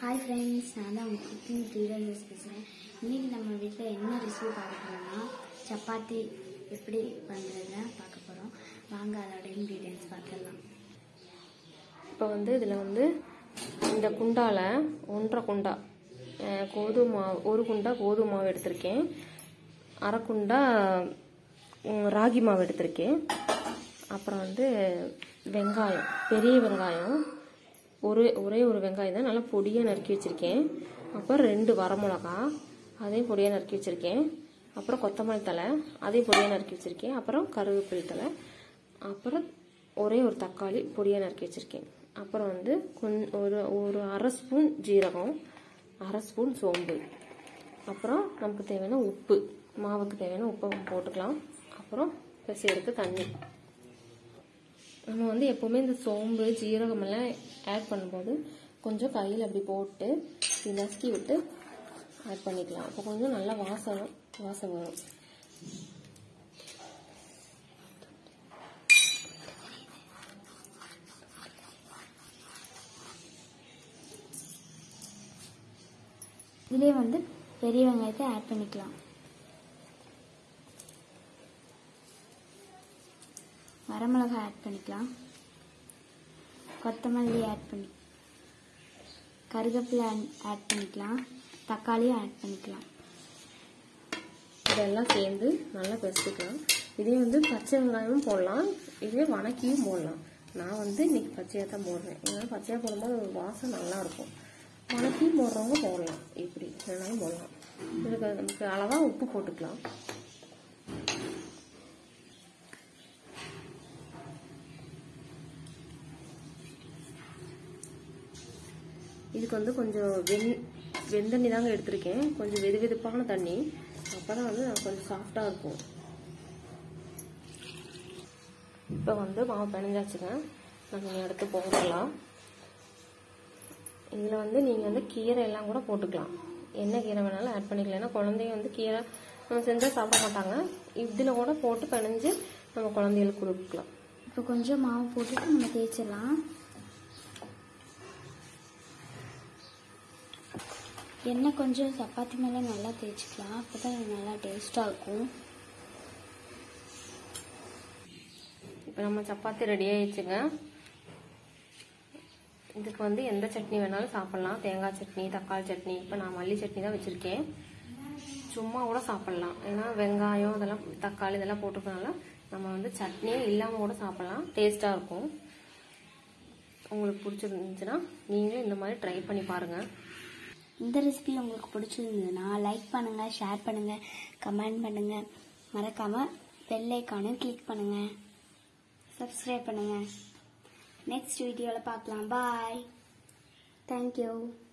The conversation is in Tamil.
Hi friends, நான் தான் உங்கள் குக்கிங் த்ரீடர்ஸ் பேசுகிறேன். இன்றைக்கி நம்ம வீட்டில் என்ன ரெசிபி பார்க்க போகிறோம்னா சப்பாத்தி எப்படி பண்ணுறதுன்னு பார்க்க போகிறோம். வாங்க அதோட இன்க்ரீடியன்ஸ் பார்த்துடலாம். இப்போ இதில் இந்த குண்டாவில் 1.5 குண்டா கோதுமை மாவு, 1 குண்டா கோதுமை மாவு எடுத்திருக்கேன். 1/2 குண்டா ராகி மாவு எடுத்திருக்கேன். அப்புறம் வெங்காயம், பெரிய வெங்காயம் ஒரே ஒரு வெங்காயம் தான் நல்லா பொடியாக நறுக்கி வச்சுருக்கேன். அப்புறம் 2 வரமிளகா அதையும் பொடியாக நறுக்கி வச்சுருக்கேன். அப்புறம் கொத்தமல்லி தழை அதையும் பொடியாக நறுக்கி வச்சுருக்கேன். அப்புறம் கருவேப்பிலை தழை, அப்புறம் ஒரே ஒரு தக்காளி பொடியாக நறுக்கி வச்சுருக்கேன். அப்புறம் ஒரு 1/2 ஸ்பூன் ஜீரகம், 1/2 ஸ்பூன் சோம்பு, அப்புறம் நமக்கு தேவையான உப்பு, மாவுக்கு தேவையான உப்பை போட்டுக்கலாம். அப்புறம் பிசைறதுக்கு தண்ணி. நம்ம எப்போவுமே இந்த சோம்பு ஜீரகம் எல்லாம் ஆட் பண்ணும்போது கொஞ்சம் கையில் அப்படி போட்டு நசுக்கி விட்டு ஆட் பண்ணிக்கலாம். அப்போ கொஞ்சம் நல்லா வாசம் வரும். இதிலே பெரிய வெங்காயத்தை ஆட் பண்ணிக்கலாம். வரமிளகாய் ஆட் பண்ணிக்கலாம். கொத்தமல்லி ஆட் பண்ணி, கருவேப்பிலை ஆட் பண்ணிக்கலாம். தக்காளியும் ஆட் பண்ணிக்கலாம். இதெல்லாம் சேர்ந்து நல்லா பெருசுக்கலாம். இதே பச்சை வெங்காயமும் போடலாம், இதே வணக்கியும் போடலாம். நான் இன்னைக்கு பச்சையாக தான் போடுறேன். ஏன்னா பச்சையாக போடும்போது ஒரு வாசம் நல்லா இருக்கும். வணக்கியும் போடுறவங்க போடலாம், இப்படி வேணாலும் போடலாம். இதுக்கு நமக்கு அளவாக உப்பு போட்டுக்கலாம். இதுக்கு கொஞ்சம் வெந்தண்ணி தாங்க எடுத்திருக்கேன். கொஞ்சம் வெதுவெதுப்பான தண்ணி, அப்பதான் கொஞ்சம் சாஃப்டா இருக்கும். இப்போ மாவு பிணைஞ்சாச்சுங்க. நம்ம எடுத்து போட்டுக்கலாம். இதுல நீங்க கீரை எல்லாம் கூட போட்டுக்கலாம். என்ன கீரை வேணாலும் ஆட் பண்ணிக்கலாம். ஏன்னா குழந்தைங்க கீரை நம்ம செஞ்சா சாப்பிட மாட்டாங்க. இதுல கூட போட்டு பிணைஞ்சு நம்ம குழந்தைகளுக்கு கொடுக்கலாம். இப்போ கொஞ்சம் மாவு போட்டு நம்ம தேய்ச்சிடலாம். எண்ணெய் கொஞ்சம் சப்பாத்தி மேலே நல்லா தேய்ச்சிக்கலாம். அப்போ தான் நல்லா டேஸ்ட்டாக இருக்கும். இப்போ நம்ம சப்பாத்தி ரெடி ஆயிடுச்சுங்க. இதுக்கு எந்த சட்னி வேணாலும் சாப்பிட்லாம். தேங்காய் சட்னி, தக்காளி சட்னி. இப்போ நான் மல்லி சட்னி தான் வச்சுருக்கேன். சும்மா கூட சாப்பிட்லாம். ஏன்னா வெங்காயம் இதெல்லாம் தக்காளி இதெல்லாம் போட்டுக்கனால நம்ம சட்னியே இல்லாமல் கூட சாப்பிட்லாம். டேஸ்ட்டாக இருக்கும். உங்களுக்கு பிடிச்சிருந்துச்சுன்னா நீங்களும் இந்த மாதிரி ட்ரை பண்ணி பாருங்கள். இந்த ரெசிபி உங்களுக்கு பிடிச்சிருந்ததுன்னா லைக் பண்ணுங்கள், ஷேர் பண்ணுங்கள், கமெண்ட் பண்ணுங்கள். மறக்காமல் பெல் ஐகானை கிளிக் பண்ணுங்கள், சப்ஸ்கிரைப் பண்ணுங்கள். நெக்ஸ்ட் வீடியோவில் பார்க்கலாம். பாய். தேங்க்யூ.